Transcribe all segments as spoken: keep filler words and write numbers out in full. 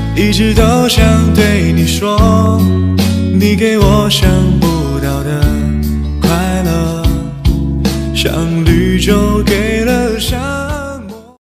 一直都想对你说，你给我想不到的快乐，像绿洲给了沙漠。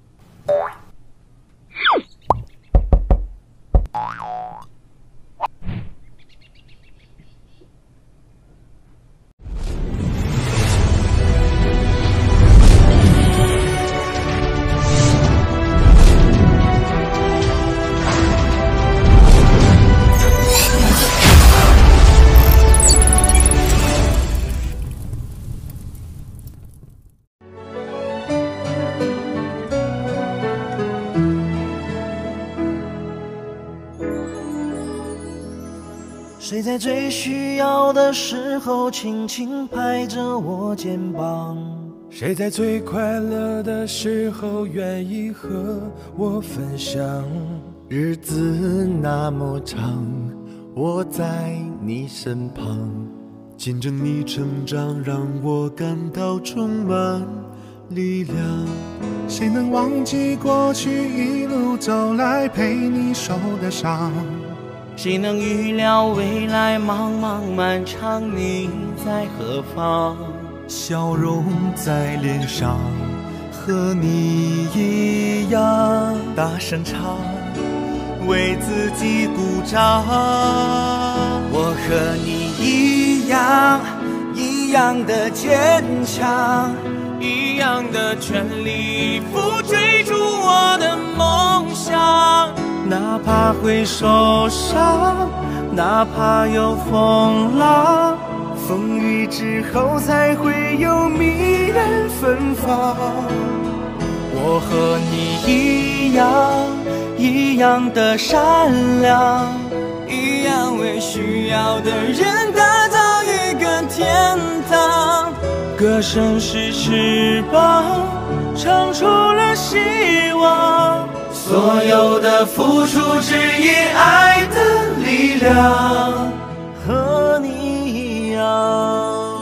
谁在最需要的时候轻轻拍着我肩膀？ 谁在最快乐的时候愿意和我分享？ 日子那么长，我在你身旁，见证你成长，让我感到充满力量。 谁能忘记过去一路走来陪你受的伤？ 谁能预料未来茫茫漫长，你在何方？ 笑容在脸上，和你一样大声唱，为自己鼓掌。 我和你一样，一样的坚强，一样的全力以赴追逐我的梦想。哪怕会受伤，哪怕有风浪， 风雨之后才会有迷人芬芳。 我和你一样，一样的善良，一样为需要的人打造一个天堂。歌声是翅膀，唱出了希望。所有的付出只因爱的力量，和你一样。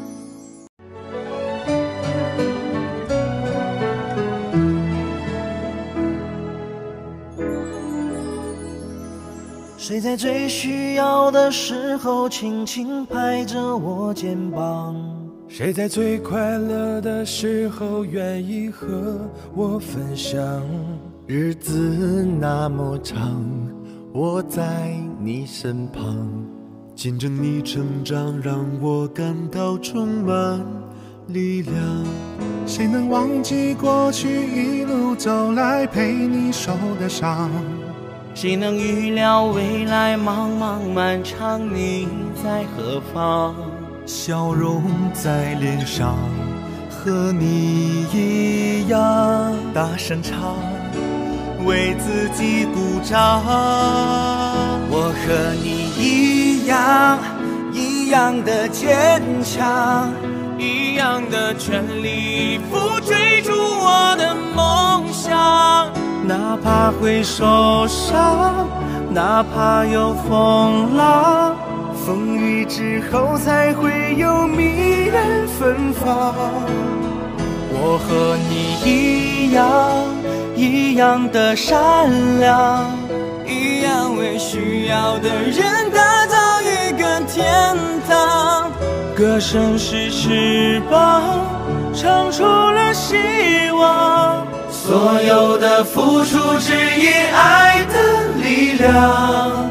谁在最需要的时候轻轻拍着我肩膀？ 谁在最快乐的时候愿意和我分享？ 日子那么长，我在你身旁，见证你成长，让我感到充满力量。 谁能忘记过去一路走来陪你受的伤？ 谁能预料未来茫茫漫长，你在何方？ 笑容在脸上，和你一样大声唱，为自己鼓掌。 我和你一样，一样的坚强，一样的全力以赴追逐我的梦想。哪怕会受伤，哪怕有风浪， 风雨之后才会有迷人芬芳。 我和你一样，一样的善良，一样为需要的人打造一个天堂。歌声是翅膀，唱出了希望。所有的付出只因爱的力量。